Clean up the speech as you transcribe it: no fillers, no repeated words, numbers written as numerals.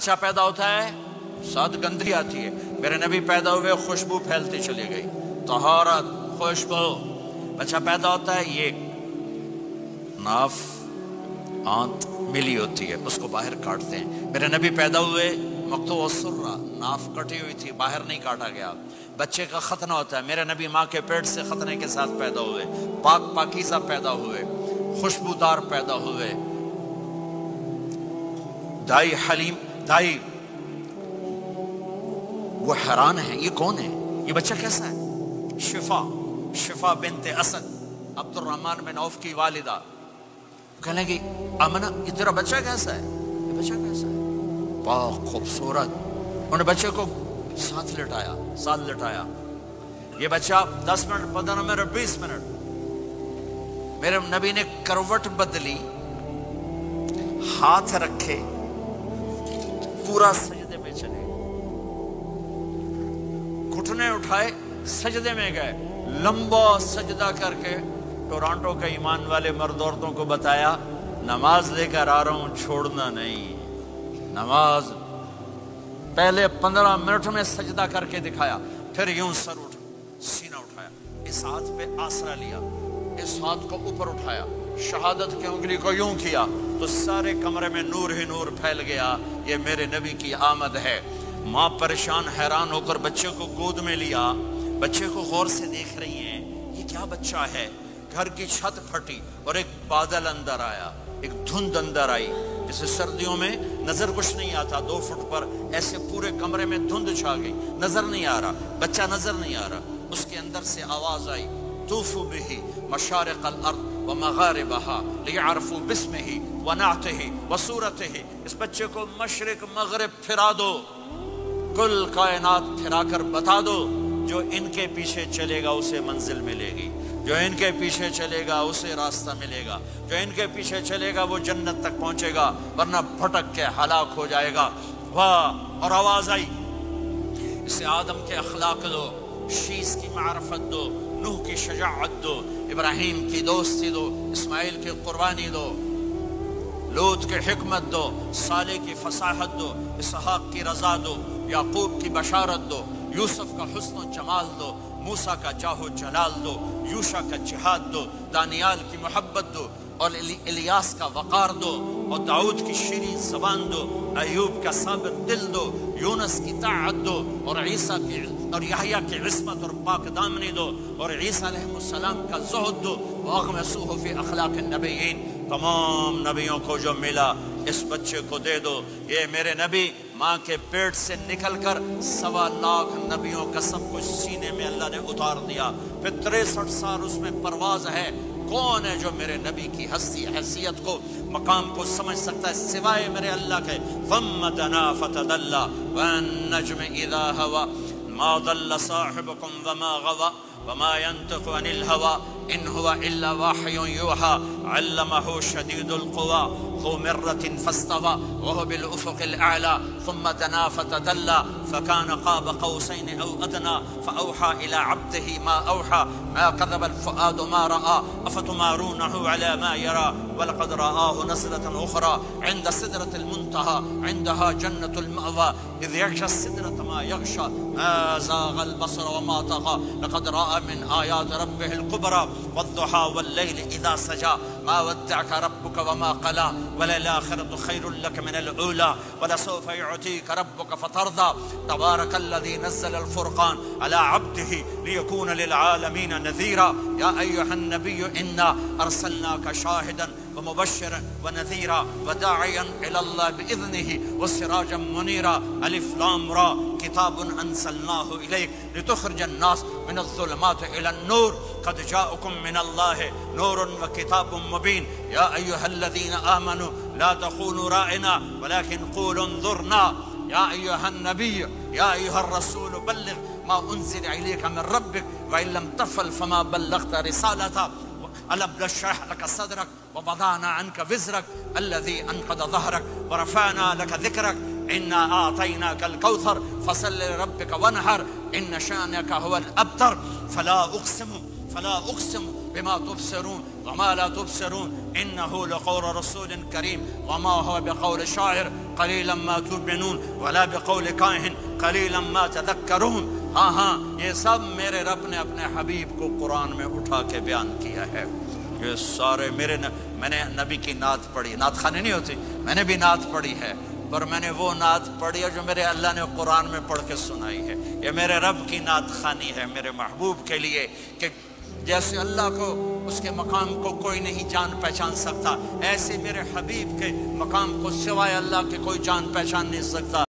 بچہ پیدا ہوتا ہے ساتھ گندگی آتی ہے. میرے نبی پیدا ہوئے خوشبو پھیلتی چلی گئی, طہارت, خوشبو. بچہ پیدا ہوتا ہے, یہ ناف آنت ملی ہوتی ہے, اس کو باہر کاٹتے ہیں. میرے نبی پیدا ہوئے مقطوع السرہ, ناف کٹی ہوئی تھی, باہر نہیں کاٹا گیا. بچے کا ختنہ ہوتا ہے. میرے نبی ماں کے پیٹ سے ختنے کے ساتھ پیدا ہوئے, پاک پاکیزہ پیدا ہوئے, خوشبودار پیدا ہوئے. دائی حلیم, دائی وہ حیران ہیں, یہ کون ہے, یہ بچہ کیسا ہے؟ شفا بنت اسد, عبد الرحمن بن عوف کی والدہ. کہنے لگی آمنہ یہ تیرا بچہ کیسا ہے, یہ بچہ کیسا ہے؟ پاک خوبصورت. انہوں نے بچے کو ساتھ لٹایا. یہ بچہ 10 منٹ, 15 منٹ, 20 منٹ. میرے نبی نے کروٹ بدلی, ہاتھ رکھے, پورا سجدے میں چلے, گھٹنے اٹھائے, سجدے میں گئے, لمبا سجدہ کر کے ٹورانٹو کے ایمان والے مرد عورتوں کو بتایا نماز لے کر آ رہا ہوں, چھوڑنا نہیں. نماز پہلے 15 منٹ میں سجدہ کر کے دکھایا, پھر یوں سر سینہ اٹھایا, اس ہاتھ پہ آسرا لیا, اس ہاتھ کو اوپر اٹھایا, شہادت کی انگلی کو یوں کیا تو سارے کمرے میں نور ہی نور پھیل گیا. یہ میرے نبی کی آمد ہے. ماں پریشان حیران ہو کر بچے کو گود میں لیا, بچے کو غور سے دیکھ رہی ہیں, یہ کیا بچہ ہے. گھر کی چھت پھٹی اور ایک بادل اندر آیا, ایک دھند اندر آئی. جیسے سردیوں میں نظر کچھ نہیں آتا, 2 فٹ پر ایسے پورے کمرے میں دھند چھا گئی, نظر نہیں آ رہا, بچہ نظر نہیں آ رہا. اس کے اندر سے آواز آئی, طوفوا به مشارق الارض ومغاربها لیعرفوا باسمه ونعته وصورته. اس بچے کو مشرق مغرب پھرا دو, کل کائنات پھرا کر بتا دو. جو ان کے پیچھے چلے گا اسے منزل ملے گی, جو ان کے پیچھے چلے گا اسے راستہ ملے گا, جو ان کے پیچھے چلے گا وہ جنت تک پہنچے گا, ورنہ بھٹک کے ہلاک ہو جائے گا. واہ. اور آواز آئی, اسے آدم کے اخلاق دو, شیس کی معرفت دو, نوح کی شجاعت دو, ابراہیم کی دوستی دو, اسماعیل کی قربانی دو, لوط کی حکمت دو, صالح کی فصاحت دو, اسحاق کی رضا دو, یعقوب کی بشارت دو, یوسف کا حسن و جمال دو, موسیٰ کا جاہ و جلال دو, یوشع کا جہاد دو, دانیال کی محبت دو, اور الیاس کا وقار دو, اور داؤد کی شیریں زبان دو, ایوب کا ثابت دل دو, یونس کی طاعت دو, اور عیسیٰ کی اور یحییٰ کی عصمت اور پاک دامنی دو, اور عیسیٰ علیہ السلام کا زہد دو. واغمسوہ فی اخلاق النبیین. تمام نبیوں کو جو ملا اس بچے کو دے دو. یہ میرے نبی ماں کے پیٹ سے نکل کر 1.25 لاکھ نبیوں کا سب کچھ سینے میں اللہ نے اتار دیا. پھر 63 سال اس میں پرواز ہے. کون ہے جو میرے نبی کی ہستی حیثیت کو مقام کو سمجھ سکتا ہے سوائے میرے اللہ کے. ثم دنا فتدلى والنجم اذا هوى ما ضل صاحبكم وما غوى وما ينطق عن الهوى إن هو إلا وحي يوحى علمه شديد القوى ذو مرة فاستوى وهو بالأفق الأعلى ثم دنا فتدلى فكان قاب قوسين أو أدنى فأوحى إلى عبده ما أوحى ما كذب الفؤاد ما رأى أفتمارونه على ما يرى ولقد رآه نزلة أخرى عند سدرة المنتهى عندها جنة المأوى إذ يغشى السدرة ما يغشى ما زاغ البصر وما طغى لقد رأى من آيات ربه الكبرى والضحى والليل إذا سجى ما ودعك ربك وما قلى وللآخرة خير لك من الأولى ولسوف يعطيك ربك فترضى تبارك الذي نزل الفرقان على عبده ليكون للعالمين نذيرا يا أيها النبي إنا أرسلناك شاهدا ومبشرا ونذيرا وداعيا إلى الله بإذنه وسراجا منيرا ألف لام را كتاب أنزلناه إليك لتخرج الناس من الظلمات إلى النور قد جاءكم من الله نور وكتاب مبين يا أيها الذين آمنوا لا تقولوا رائنا ولكن قولوا انظرنا يا أيها النبي يا أيها الرسول بلغ ما أنزل إليك من ربك وإن لم تفعل فما بلغت رسالته ألم نشرح لك صدرك ووضعنا عنك وزرك الذي أنقض ظهرك ورفعنا لك ذكرك إنا أعطيناك الكوثر فصل لربك وانحر إن شانك هو الأبتر فلا أقسم بما تبصرون وما لا تبصرون إنه لقول رسول كريم وما هو بقول شاعر قليلا ما تؤمنون ولا بقول کاہن قليلا ما تذكرون. ہاں یہ سب میرے رب نے اپنے حبیب کو قرآن میں اٹھا کے بیان کیا ہے. یہ سارے میں نے نبی کی نعت پڑھی. نعت خوانی نہیں ہوتی، میں نے بھی نعت پڑھی ہے، پر میں نے وہ نعت پڑھی ہے جو میرے اللہ نے قرآن میں پڑھ کے سنائی ہے. یہ میرے رب کی نعت خوانی ہے میرے محبوب کے لیے، کہ جیسے اللہ کو اس کے مقام کو کوئی نہیں جان پہچان سکتا، ایسے میرے حبیب کے مقام کو سوائے اللہ کے کوئی جان پہچان نہیں سکتا.